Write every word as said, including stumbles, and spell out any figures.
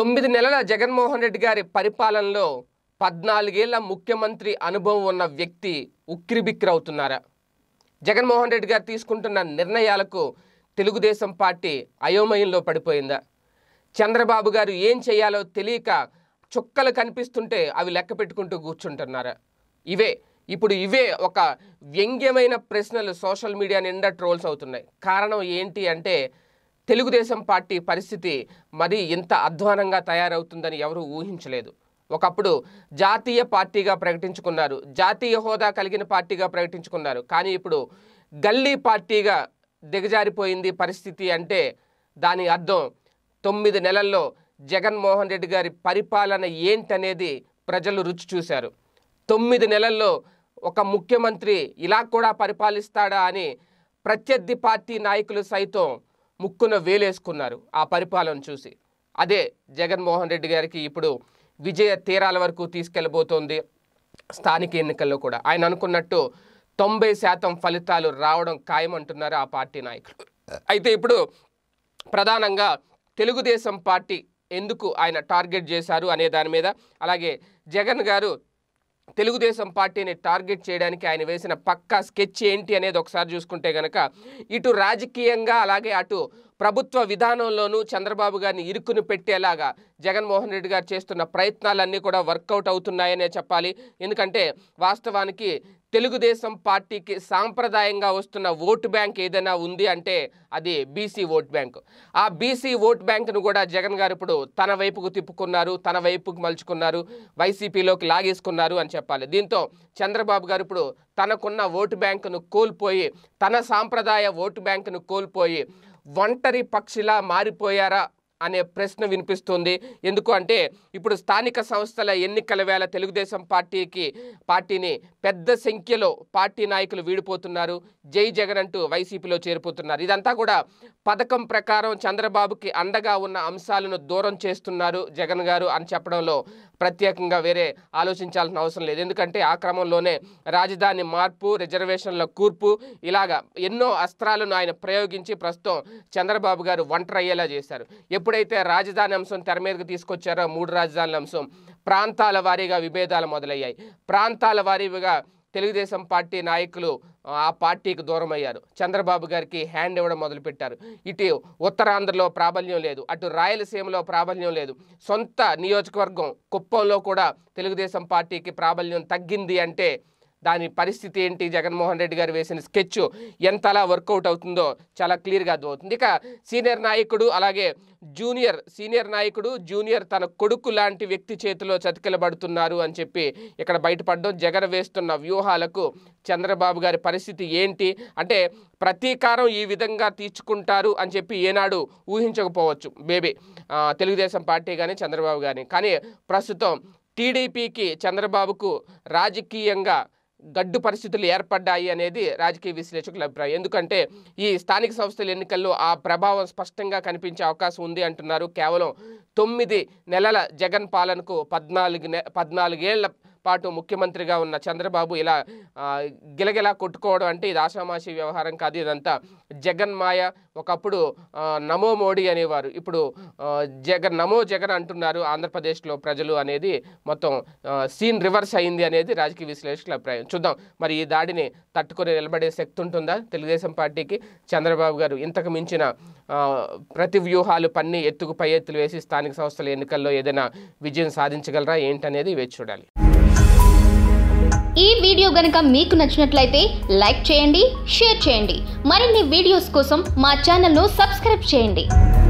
తొమ్మిది నెలల జగన్మోహన్ రెడ్డి గారి పరిపాలనలో పద్నాలుగేళ్ల ముఖ్యమంత్రి అనుభవం ఉన్న వ్యక్తి ఉక్కిరిబిక్కిరవుతున్నారా? జగన్మోహన్ రెడ్డి గారు తీసుకుంటున్న నిర్ణయాలకు తెలుగుదేశం పార్టీ అయోమయంలో పడిపోయిందా? చంద్రబాబు గారు ఏం చేయాలో తెలియక చుక్కలు కనిపిస్తుంటే అవి లెక్క పెట్టుకుంటూ కూర్చుంటున్నారా? ఇవే ఇప్పుడు ఇవే ఒక వ్యంగ్యమైన ప్రశ్నలు సోషల్ మీడియా నిండా ట్రోల్స్ అవుతున్నాయి. కారణం ఏంటి అంటే తెలుగుదేశం పార్టీ పరిస్థితి మరి ఇంత అధ్వానంగా తయారవుతుందని ఎవరూ ఊహించలేదు. ఒకప్పుడు జాతీయ పార్టీగా ప్రకటించుకున్నారు, జాతీయ హోదా కలిగిన పార్టీగా ప్రకటించుకున్నారు. కానీ ఇప్పుడు గల్లీ పార్టీగా దిగజారిపోయింది పరిస్థితి. అంటే దాని అర్థం తొమ్మిది నెలల్లో జగన్మోహన్ రెడ్డి గారి పరిపాలన ఏంటనేది ప్రజలు రుచి చూశారు. తొమ్మిది నెలల్లో ఒక ముఖ్యమంత్రి ఇలా కూడా పరిపాలిస్తాడా అని ప్రత్యర్థి పార్టీ నాయకులు సైతం ముక్కున వేలేసుకున్నారు ఆ పరిపాలన చూసి. అదే జగన్మోహన్ రెడ్డి గారికి ఇప్పుడు విజయ తీరాల వరకు తీసుకెళ్ళబోతోంది. స్థానిక ఎన్నికల్లో కూడా ఆయన అనుకున్నట్టు తొంభై శాతం ఫలితాలు రావడం ఖాయమంటున్నారు ఆ పార్టీ నాయకులు. అయితే ఇప్పుడు ప్రధానంగా తెలుగుదేశం పార్టీ ఎందుకు ఆయన టార్గెట్ చేశారు అనే దాని మీద, అలాగే జగన్ గారు తెలుగుదేశం పార్టీని టార్గెట్ చేయడానికి ఆయన వేసిన పక్కా స్కెచ్ ఏంటి అనేది ఒకసారి చూసుకుంటే కనుక, ఇటు రాజకీయంగా అలాగే అటు ప్రభుత్వ విధానంలోనూ చంద్రబాబు గారిని ఇరుకుని పెట్టేలాగా జగన్మోహన్ రెడ్డి గారు చేస్తున్న ప్రయత్నాలన్నీ కూడా వర్కౌట్ అవుతున్నాయనే చెప్పాలి. ఎందుకంటే వాస్తవానికి తెలుగుదేశం పార్టీకి సాంప్రదాయంగా వస్తున్న ఓటు బ్యాంక్ ఏదైనా ఉంది అంటే అది బీసీ ఓట్ బ్యాంక్. ఆ బీసీ ఓట్ బ్యాంక్ను కూడా జగన్ గారు ఇప్పుడు తన వైపుకు తిప్పుకున్నారు, తన వైపుకు మలుచుకున్నారు, వైసీపీలోకి లాగేసుకున్నారు అని చెప్పాలి. దీంతో చంద్రబాబు గారు ఇప్పుడు తనకున్న ఓటు బ్యాంకును కోల్పోయి, తన సాంప్రదాయ ఓటు బ్యాంకును కోల్పోయి ఒంటరి పక్షిలా మారిపోయారా అనే ప్రశ్న వినిపిస్తుంది. ఎందుకు అంటే ఇప్పుడు స్థానిక సంస్థల ఎన్నికల వేళ తెలుగుదేశం పార్టీకి పార్టీని పెద్ద సంఖ్యలో పార్టీ నాయకులు వీడిపోతున్నారు, జై జగన్ అంటూ వైసీపీలో చేరిపోతున్నారు. ఇదంతా కూడా పథకం ప్రకారం చంద్రబాబుకి అండగా ఉన్న అంశాలను దూరం చేస్తున్నారు జగన్ గారు అని చెప్పడంలో ప్రత్యేకంగా వేరే ఆలోచించాల్సిన అవసరం లేదు. ఎందుకంటే ఆ క్రమంలోనే రాజధాని మార్పు, రిజర్వేషన్ల కూర్పు, ఇలాగా ఎన్నో అస్త్రాలను ఆయన ప్రయోగించి ప్రస్తుతం చంద్రబాబు గారు ఒంటరయ్యేలా చేశారు. ఎప్పుడైతే రాజధాని అంశం తెర మీదకి తీసుకొచ్చారో, మూడు రాజధానుల అంశం, ప్రాంతాల వారీగా విభేదాలు మొదలయ్యాయి. ప్రాంతాల వారీగా తెలుగుదేశం పార్టీ నాయకులు ఆ పార్టీకి దూరం అయ్యారు, చంద్రబాబు గారికి హ్యాండ్ ఇవ్వడం మొదలుపెట్టారు. ఇటు ఉత్తరాంధ్రలో ప్రాబల్యం లేదు, అటు రాయలసీమలో ప్రాబల్యం లేదు, సొంత నియోజకవర్గం కుప్పంలో కూడా తెలుగుదేశం పార్టీకి ప్రాబల్యం తగ్గింది. అంటే దాని పరిస్థితి ఏంటి? జగన్మోహన్ రెడ్డి గారు వేసిన స్కెచ్ ఎంతలా వర్కౌట్ అవుతుందో చాలా క్లియర్గా అర్థమవుతుంది. ఇక సీనియర్ నాయకుడు అలాగే జూనియర్ సీనియర్ నాయకుడు జూనియర్ తన కొడుకు లాంటి వ్యక్తి చేతిలో చతికిలబడుతున్నారు అని చెప్పి ఇక్కడ బయటపడడం, జగన్ వేస్తున్న వ్యూహాలకు చంద్రబాబు గారి పరిస్థితి ఏంటి అంటే ప్రతీకారం ఈ విధంగా తీర్చుకుంటారు అని చెప్పి ఏనాడు ఊహించకపోవచ్చు బేబీ తెలుగుదేశం పార్టీ కానీ చంద్రబాబు కానీ. కానీ ప్రస్తుతం టీడీపీకి చంద్రబాబుకు రాజకీయంగా గడ్డు పరిస్థితులు ఏర్పడ్డాయి అనేది రాజకీయ విశ్లేషకుల అభిప్రాయం. ఎందుకంటే ఈ స్థానిక సంస్థల ఎన్నికల్లో ఆ ప్రభావం స్పష్టంగా కనిపించే అవకాశం ఉంది అంటున్నారు. కేవలం తొమ్మిది నెలల జగన్ పాలనకు పద్నాలుగు నె పద్నాలుగేళ్ల పాటు ముఖ్యమంత్రిగా ఉన్న చంద్రబాబు ఇలా గిలగిలా కొట్టుకోవడం అంటే ఇది ఆషామాషి వ్యవహారం కాదు. ఇదంతా జగన్ మాయ. ఒకప్పుడు నమో మోడీ అనేవారు, ఇప్పుడు జగన్ నమో జగన్ అంటున్నారు ఆంధ్రప్రదేశ్లో ప్రజలు అనేది మొత్తం సీన్ రివర్స్ అయింది అనేది రాజకీయ విశ్లేషకుల అభిప్రాయం. చూద్దాం మరి ఈ దాడిని తట్టుకొని నిలబడే శక్తి ఉంటుందా తెలుగుదేశం పార్టీకి? చంద్రబాబు గారు ఇంతకు మించిన ప్రతి వ్యూహాలు పన్ని ఎత్తుకు పై ఎత్తులు వేసి స్థానిక సంస్థల ఎన్నికల్లో ఏదైనా విజయం సాధించగలరా ఏంటనేది వేచి చూడాలి. ఈ వీడియో గనుక మీకు నచ్చినట్లయితే లైక్ చేయండి, షేర్ చేయండి. మరిన్ని వీడియోస్ కోసం మా ఛానల్ను సబ్స్క్రైబ్ చేయండి.